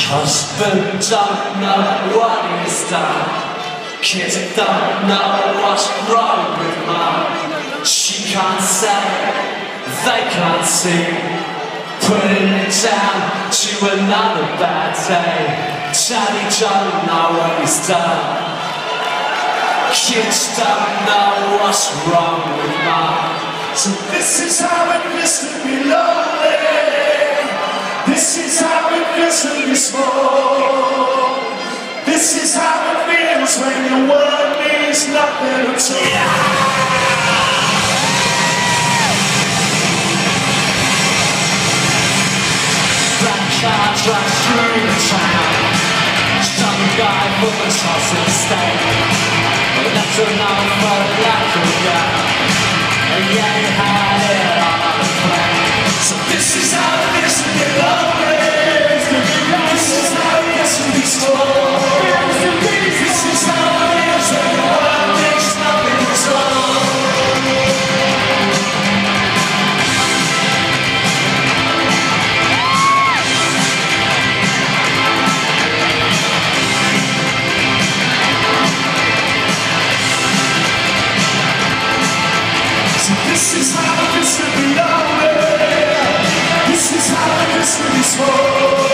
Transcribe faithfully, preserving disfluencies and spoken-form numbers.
Husband don't know what he's done. Kids don't know what's wrong with mum. She can't say, they can't see. Putting it down to another bad day. Daddy don't know what he's done. Kids don't know what's wrong with mum. So this is how it feels to be lonely. This is how it feels to be small. This is how it feels when your word means nothing at all. Yeah. Black car drives through the town. Some guy put the toss in the state. That's enough for the life of God. And yeah, you had it on the plane. So this is how it feels to be lonely. This is how it feels to be small. This is how it feels when the world makes nothing at all. So this is how it feels to be lonely. This is how it feels to be small.